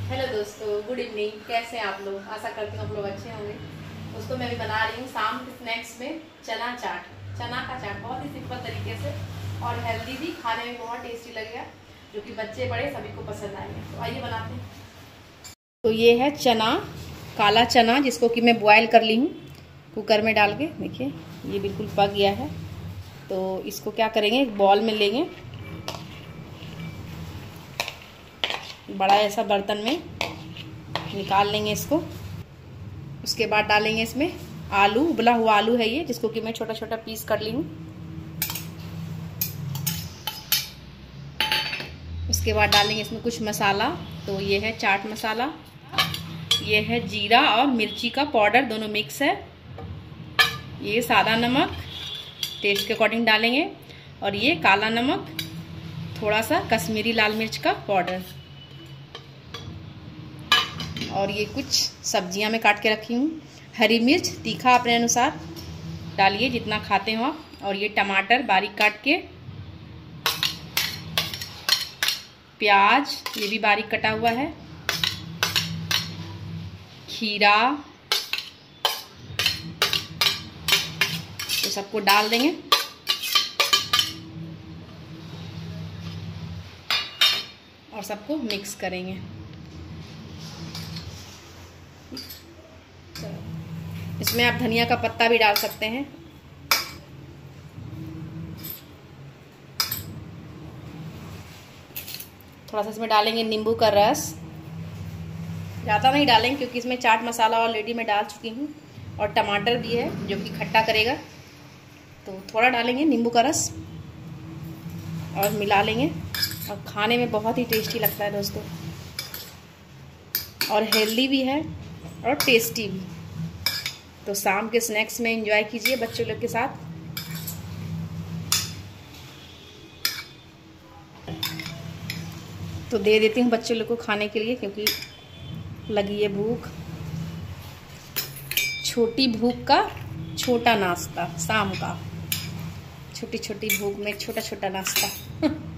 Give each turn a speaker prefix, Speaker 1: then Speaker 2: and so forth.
Speaker 1: Hello दोस्तों, good evening. कैसे हैं आप लोग? आशा करती हूँ आप लोग अच्छे होंगे। दोस्तों, मैं भी बना रही हूँ शाम के स्नैक्स में चना चाट। चना का चाट बहुत ही सिंपल तरीके से और हेल्दी भी, खाने में बहुत टेस्टी लगेगा, जो कि बच्चे बड़े सभी को पसंद आएंगे। तो आइए बनाते हैं। तो ये है चना, काला चना, जिसको कि मैं बॉयल कर ली हूँ कुकर में डाल के। देखिए ये बिल्कुल पक गया है। तो इसको क्या करेंगे, एक बॉल में लेंगे, बड़ा ऐसा बर्तन में निकाल लेंगे इसको। उसके बाद डालेंगे इसमें आलू, उबला हुआ आलू है ये, जिसको कि मैं छोटा छोटा पीस कर ली हूँ। उसके बाद डालेंगे इसमें कुछ मसाला। तो ये है चाट मसाला, ये है जीरा और मिर्ची का पाउडर, दोनों मिक्स है। ये सादा नमक टेस्ट के अकॉर्डिंग डालेंगे, और ये काला नमक, थोड़ा सा कश्मीरी लाल मिर्च का पाउडर, और ये कुछ सब्जियां मैं काट के रखी हूँ। हरी मिर्च तीखा अपने अनुसार डालिए, जितना खाते हो आप। और ये टमाटर बारीक काट के, प्याज ये भी बारीक कटा हुआ है, खीरा, तो सबको डाल देंगे। और सबको मिक्स करेंगे। इसमें आप धनिया का पत्ता भी डाल सकते हैं। थोड़ा सा इसमें डालेंगे नींबू का रस, ज़्यादा नहीं डालेंगे क्योंकि इसमें चाट मसाला ऑलरेडी मैं डाल चुकी हूँ, और टमाटर भी है जो कि खट्टा करेगा। तो थोड़ा डालेंगे नींबू का रस और मिला लेंगे, और खाने में बहुत ही टेस्टी लगता है दोस्तों, और हेल्दी भी है और टेस्टी भी। तो शाम के स्नैक्स में एंजॉय कीजिए बच्चों लोग के साथ। तो दे देती हूँ बच्चों लोग को खाने के लिए, क्योंकि लगी है भूख। छोटी भूख का छोटा नाश्ता, शाम का छोटी छोटी भूख में छोटा छोटा नाश्ता।